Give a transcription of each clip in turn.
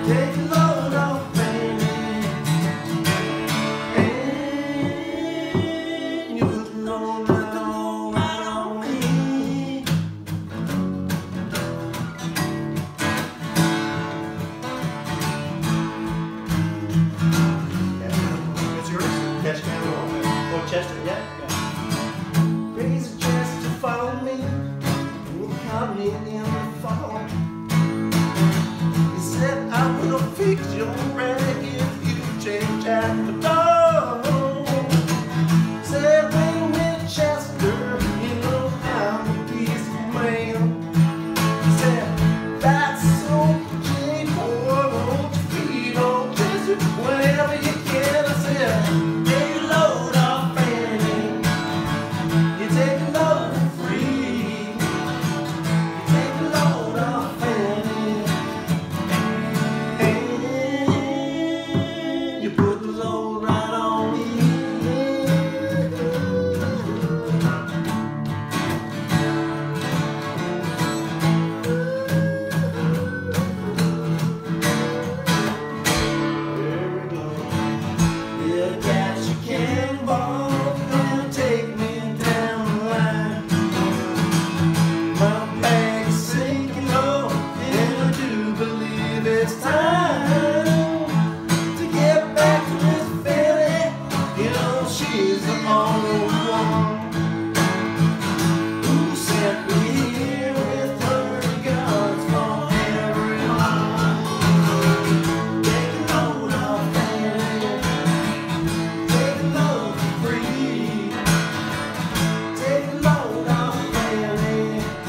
Take the load off, Fanny. And you put the load right on me. It's yours? Catch me on it. Oh, Chester, yeah? Raise a chest to follow me. You caught me in the fall. He said I will fix your rag if you change at the door. Said when Winchester, you know I'm a piece of mail. He said that's so cheap, boy, won't you feed on Chester whenever you can. I said take a load off, Fanny. You take a load for free. You take a load off, Fanny. And you put the load right on me. There we go. You got your cannonball and take me down the line. My bag's sinking low, and I do believe it's time to get back to Miss Fanny. You know she's the only one who sent me here with her regards for everyone. Take a load off, Fanny. Take a load for free. Take a load off, Fanny.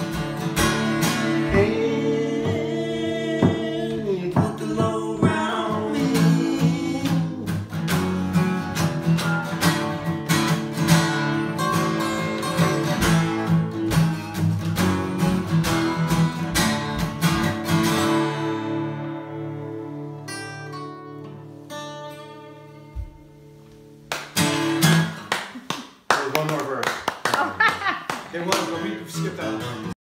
And you put the load right on me. One more verse. Okay, one, we skipped that one.